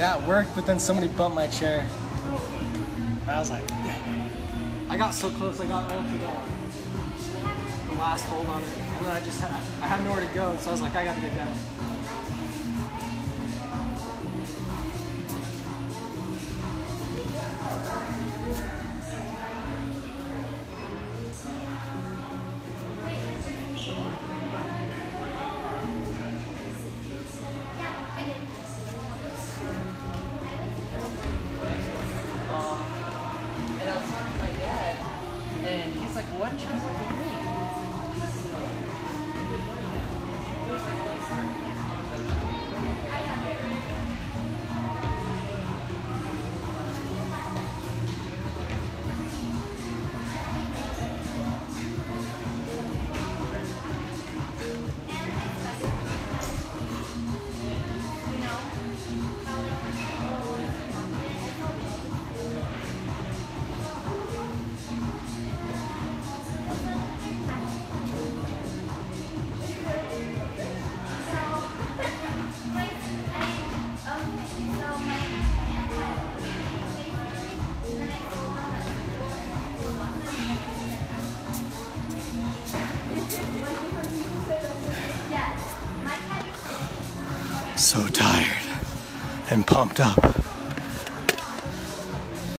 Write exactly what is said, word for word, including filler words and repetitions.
Yeah, it worked, but then somebody bumped my chair. And I was like, dang. I got so close, I got onto the, the last hold on it. And then I just had, I had nowhere to go, so I was like, I gotta get down. And I was talking to my dad, and he's like, what chance did you make? So tired and pumped up.